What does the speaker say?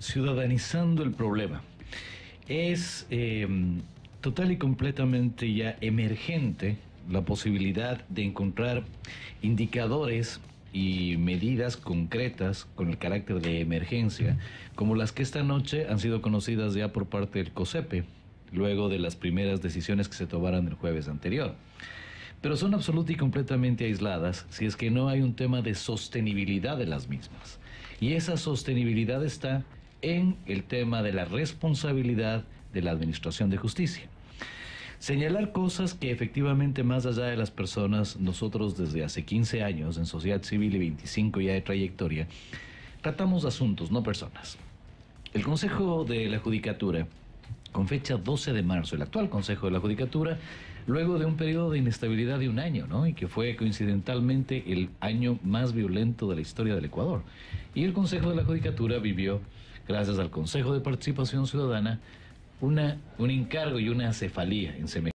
ciudadanizando el problema. Es total y completamente ya emergente la posibilidad de encontrar indicadores y medidas concretas con el carácter de emergencia, como las que esta noche han sido conocidas ya por parte del COSEPE, luego de las primeras decisiones que se tomaron el jueves anterior. Pero son absoluta y completamente aisladas si es que no hay un tema de sostenibilidad de las mismas. Y esa sostenibilidad está en el tema de la responsabilidad de la Administración de Justicia. Señalar cosas que efectivamente, más allá de las personas, nosotros desde hace 15 años en sociedad civil y 25 ya de trayectoria, tratamos asuntos, no personas. El Consejo de la Judicatura, con fecha 12 de marzo, el actual Consejo de la Judicatura, luego de un periodo de inestabilidad de un año, ¿no? Y que fue coincidentalmente el año más violento de la historia del Ecuador. Y el Consejo de la Judicatura vivió, gracias al Consejo de Participación Ciudadana, un encargo y una cefalía en semejante